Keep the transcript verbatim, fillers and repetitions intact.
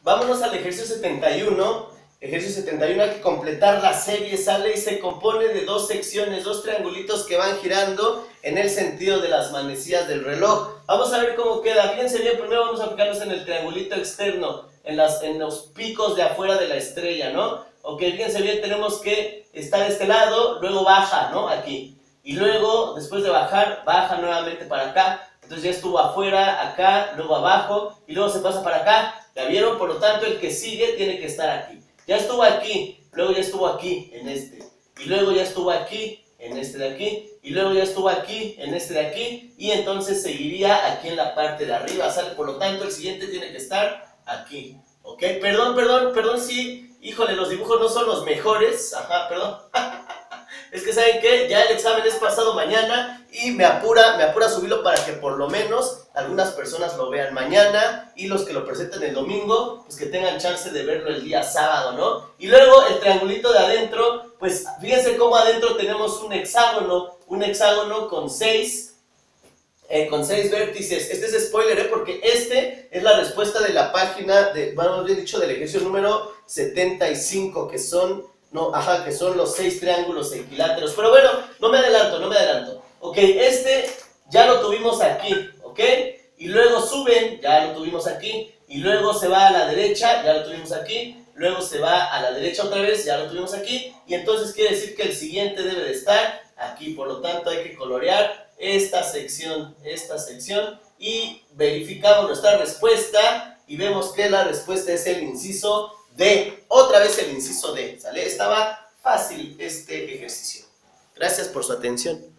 Vámonos al ejercicio setenta y uno. Ejercicio setenta y uno, hay que completar la serie, sale y se compone de dos secciones, dos triangulitos que van girando en el sentido de las manecillas del reloj. Vamos a ver cómo queda. Fíjense bien, primero vamos a fijarnos en el triangulito externo, en, las, en los picos de afuera de la estrella, ¿no? Ok, fíjense bien, tenemos que estar de este lado, luego baja, ¿no? Aquí. Y luego, después de bajar, baja nuevamente para acá. Entonces ya estuvo afuera, acá, luego abajo, y luego se pasa para acá. ¿Ya vieron? Por lo tanto, el que sigue tiene que estar aquí. Ya estuvo aquí, luego ya estuvo aquí, en este. Y luego ya estuvo aquí, en este de aquí. Y luego ya estuvo aquí, en este de aquí. Y entonces seguiría aquí en la parte de arriba, ¿sale? Por lo tanto, el siguiente tiene que estar aquí. ¿Ok? Perdón, perdón, perdón, sí. Híjole, los dibujos no son los mejores. Ajá, perdón. Es que, ¿saben qué? Ya el examen es pasado mañana y me apura, me apura subirlo para que por lo menos algunas personas lo vean mañana y los que lo presenten el domingo, pues que tengan chance de verlo el día sábado, ¿no? Y luego el triangulito de adentro, pues fíjense cómo adentro tenemos un hexágono, un hexágono con seis, eh, con seis vértices. Este es spoiler, ¿eh? Porque este es la respuesta de la página, de, bueno, bien dicho, del ejercicio número setenta y cinco, que son... No, ajá, que son los seis triángulos equiláteros. Pero bueno, no me adelanto, no me adelanto. Ok, este ya lo tuvimos aquí, ¿ok? Y luego suben, ya lo tuvimos aquí. Y luego se va a la derecha, ya lo tuvimos aquí. Luego se va a la derecha otra vez, ya lo tuvimos aquí. Y entonces quiere decir que el siguiente debe de estar aquí. Por lo tanto, hay que colorear esta sección, esta sección. Y verificamos nuestra respuesta. Y vemos que la respuesta es el inciso D, otra vez el inciso D, ¿sale? Estaba fácil este ejercicio. Gracias por su atención.